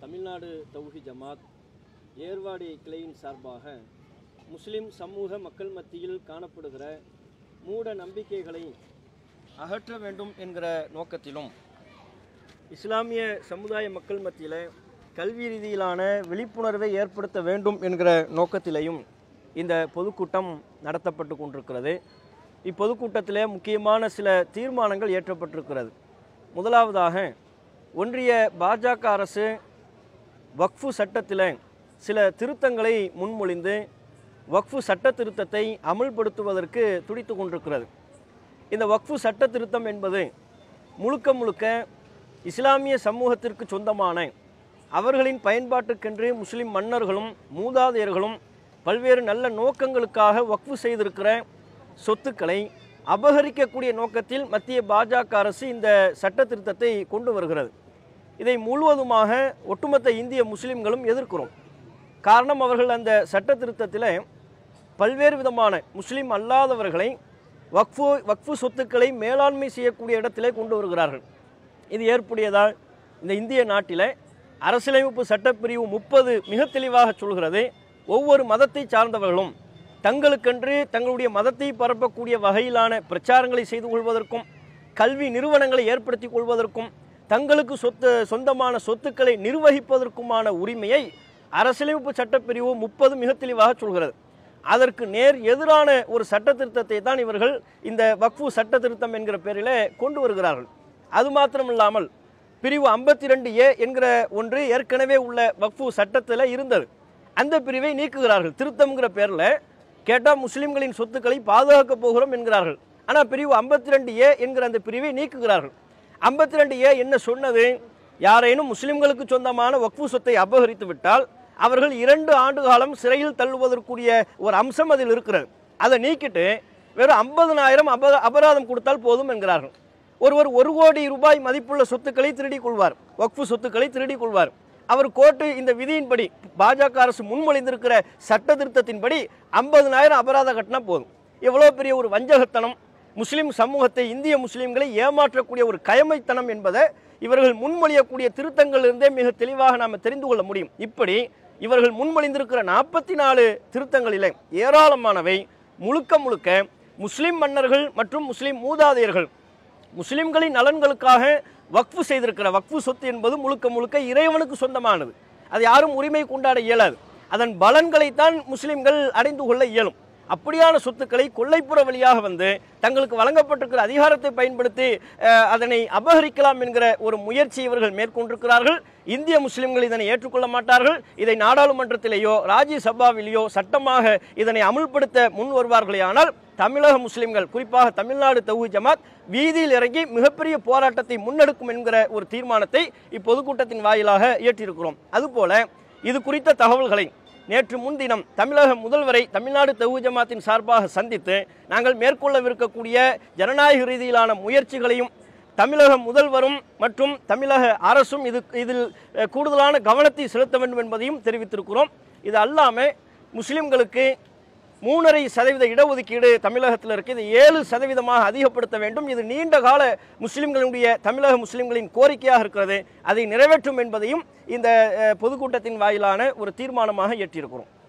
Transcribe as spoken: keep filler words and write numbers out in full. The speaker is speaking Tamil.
தமிழ்நாடு தௌஹீத் ஜமாத் ஏர்வாடி கிளையின் சார்பாக முஸ்லிம் சமூக மக்கள் மத்தியில் காணப்படுகிற மூட நம்பிக்கைகளை அகற்ற வேண்டும் என்கிற நோக்கத்திலும் இஸ்லாமிய சமுதாய மக்கள் மத்தியில் கல்வி ரீதியிலான விழிப்புணர்வை ஏற்படுத்த வேண்டும் என்கிற நோக்கத்திலேயும் இந்த பொதுக்கூட்டம் நடத்தப்பட்டு கொண்டிருக்கிறது. இப்பொதுக்கூட்டத்தில் முக்கியமான சில தீர்மானங்கள் ஏற்றப்பட்டிருக்கிறது. முதலாவதாக ஒன்றிய பாஜக அரசு வக்ஃபு சட்டத்தில் சில திருத்தங்களை முன்மொழிந்து வக்ஃபு சட்ட திருத்தத்தை அமுல்படுத்துவதற்கு துடித்து கொண்டிருக்கிறது. இந்த வக்ஃபு சட்ட திருத்தம் என்பது முழுக்க முழுக்க இஸ்லாமிய சமூகத்திற்கு சொந்தமான அவர்களின் பயன்பாட்டுக்கென்று முஸ்லிம் மன்னர்களும் மூதாதையர்களும் பல்வேறு நல்ல நோக்கங்களுக்காக வக்ஃபு செய்திருக்கிற சொத்துக்களை அபகரிக்கக்கூடிய நோக்கத்தில் மத்திய பாஜக அரசு இந்த சட்ட திருத்தத்தை கொண்டு வருகிறது. இதை முழுவதுமாக ஒட்டுமொத்த இந்திய முஸ்லிம்களும் எதிர்க்கிறோம். காரணம், அவர்கள் அந்த சட்ட திருத்தத்தில் பல்வேறு விதமான முஸ்லீம் அல்லாதவர்களை வக்ஃபு வக்ஃபு சொத்துக்களை மேலாண்மை செய்யக்கூடிய இடத்திலே கொண்டு வருகிறார்கள். இது ஏற்புடையதால் இந்த இந்திய நாட்டில் அரசியலமைப்பு சட்டப்பிரிவு முப்பது மிக தெளிவாக சொல்கிறது, ஒவ்வொரு மதத்தை சார்ந்தவர்களும் தங்களுக்கென்று தங்களுடைய மதத்தை பரப்பக்கூடிய வகையிலான பிரச்சாரங்களை செய்து கொள்வதற்கும் கல்வி நிறுவனங்களை ஏற்படுத்தி கொள்வதற்கும் தங்களுக்கு சொத்து சொந்தமான சொத்துக்களை நிர்வகிப்பதற்குமான உரிமையை அரசியலமைப்பு சட்டப்பிரிவு முப்பது மிக தெளிவாக சொல்கிறது. அதற்கு நேர் எதிரான ஒரு சட்ட திருத்தத்தை தான் இவர்கள் இந்த வக்ஃபு சட்ட திருத்தம் என்கிற பெயரில் கொண்டு வருகிறார்கள். அது மாத்திரமில்லாமல் பிரிவு ஐம்பத்தி ரெண்டு ஏ என்கிற ஒன்று ஏற்கனவே உள்ள வக்ஃபு சட்டத்தில் இருந்தது. அந்த பிரிவை நீக்குகிறார்கள். திருத்தம்ங்கிற பேரில் கேட்டால் முஸ்லிம்களின் சொத்துக்களை பாதுகாக்க போகிறோம் என்கிறார்கள். ஆனால் பிரிவு ஐம்பத்தி ரெண்டு ஏ என்கிற அந்த பிரிவை நீக்குகிறார்கள். ஐம்பத்தி ரெண்டு ஏ என்ன சொன்னது? யாரேனும் முஸ்லிம்களுக்கு சொந்தமான வக்ஃபு சொத்தை அபகரித்து விட்டால் அவர்கள் இரண்டு ஆண்டு காலம் சிறையில் தள்ளுவதற்குரிய ஒரு அம்சம் அதில் இருக்கிறது. அதை நீக்கிட்டு வெறும் ஐம்பதனாயிரம் அப அபராதம் கொடுத்தால் போதும் என்கிறார்கள். ஒருவர் ஒரு கோடி ரூபாய் மதிப்புள்ள சொத்துக்களை திருடிக் கொள்வார், வக்ஃபு சொத்துக்களை திருடிக் கொள்வார். அவர் கோர்ட்டு இந்த விதியின்படி பாஜக அரசு முன்மொழிந்திருக்கிற சட்ட திருத்தத்தின்படி ஐம்பதனாயிரம் அபராதம் கட்டினா போதும். எவ்வளோ பெரிய ஒரு வஞ்சகத்தனம்! முஸ்லிம் சமூகத்தை, இந்திய முஸ்லிம்களை ஏமாற்றக்கூடிய ஒரு கயமைத்தனம் என்பதை இவர்கள் முன்மொழியக்கூடிய திருத்தங்களிலிருந்தே மிக தெளிவாக நாம் தெரிந்து கொள்ள முடியும். இப்படி இவர்கள் முன்மொழிந்திருக்கிற நாற்பத்தி நாலு திருத்தங்களிலே ஏராளமானவை முழுக்க முழுக்க முஸ்லிம் மன்னர்கள் மற்றும் முஸ்லிம் மூதாதையர்கள் முஸ்லிம்களின் நலன்களுக்காக வக்ஃபு செய்திருக்கிற வக்ஃபு சொத்து என்பது முழுக்க முழுக்க இறைவனுக்கு சொந்தமானது. அது யாரும் உரிமை கொண்டாட இயலாது. அதன் பலன்களைத்தான் முஸ்லிம்கள் அடைந்து கொள்ள இயலும். அப்படியான சொத்துக்களை கொள்ளைப்புற வழியாக வந்து தங்களுக்கு வழங்கப்பட்டிருக்கிற அதிகாரத்தை பயன்படுத்தி அதனை அபகரிக்கலாம் என்கிற ஒரு முயற்சி இவர்கள் மேற்கொண்டிருக்கிறார்கள். இந்திய முஸ்லிம்கள் இதனை ஏற்றுக்கொள்ள மாட்டார்கள். இதை நாடாளுமன்றத்திலேயோ ராஜ்யசபாவிலேயோ சட்டமாக இதனை அமுல்படுத்த முன் வருவார்களேயானால் தமிழக முஸ்லிம்கள், குறிப்பாக தமிழ்நாடு தௌஹீத் ஜமாத் வீதியில் இறங்கி மிகப்பெரிய போராட்டத்தை முன்னெடுக்கும் என்கிற ஒரு தீர்மானத்தை இப்பொதுக்கூட்டத்தின் வாயிலாக இயற்றியிருக்கிறோம். அதுபோல இது குறித்த தகவல்களை நேற்று முன்தினம் தமிழக முதல்வரை தமிழ்நாடு தௌஹீத் ஜமாத்தின் சார்பாக சந்தித்து நாங்கள் மேற்கொள்ளவிருக்கக்கூடிய ஜனநாயக ரீதியிலான முயற்சிகளையும் தமிழக முதல்வரும் மற்றும் தமிழக அரசும் இது இதில் கூடுதலான கவனத்தை செலுத்த வேண்டும் என்பதையும் தெரிவித்திருக்கிறோம். இது அல்லாமல் முஸ்லிம்களுக்கு மூணரை சதவீத இடஒதுக்கீடு தமிழகத்தில் இருக்குது. இது ஏழு சதவீதமாக அதிகப்படுத்த வேண்டும். இது நீண்ட கால முஸ்லிம்களுடைய தமிழக முஸ்லிம்களின் கோரிக்கையாக இருக்கிறது. அதை நிறைவேற்றும் என்பதையும் இந்த பொதுக்கூட்டத்தின் வாயிலான ஒரு தீர்மானமாக இயற்றியிருக்கிறோம்.